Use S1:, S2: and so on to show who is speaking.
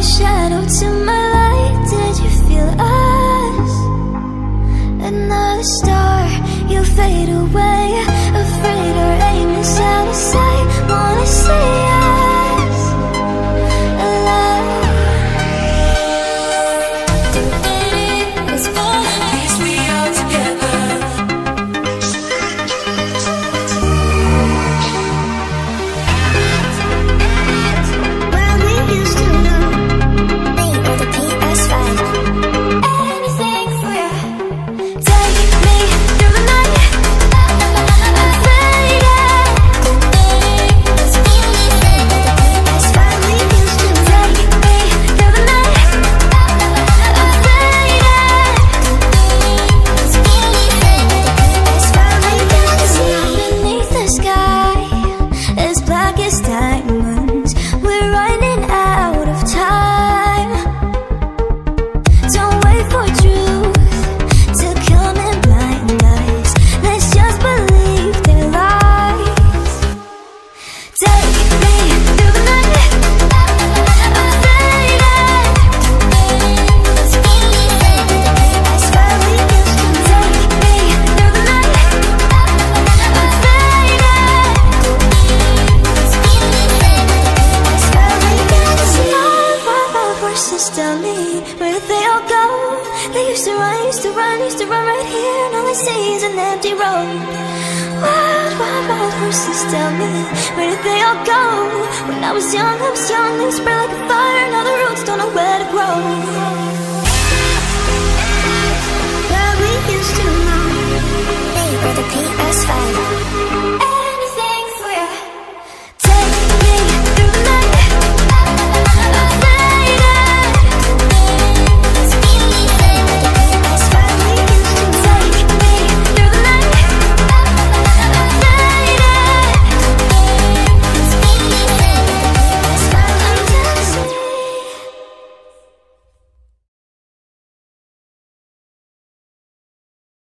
S1: shadow to my light. Did you feel us? Another star, you fade away. Afraid our aim is out of sight. Wanna see us alive. It's always we all together. Well, we used to know they were the PS5. Anything for you. Take me through the night. I'm faded. It's anything for the PS5. We used to take me through the night. I'm faded. It's anything for the PS5. We used to see beneath the sky as black as diamonds. We're running out of time. Don't wait for truth to come and blind us. Let's just believe their lies. Take me through the night. I'm faded. It's anything for the PS5. We used to take me through the night. I'm faded. It's anything for the PS5. We used to see our horses tell me, where did they all go? They used to run, used to run, used to run right here, and all I see is an empty road. Wild, wild, wild horses tell me, where did they all go? When I was young, they spread like a fire. Now the roots don't know where to grow.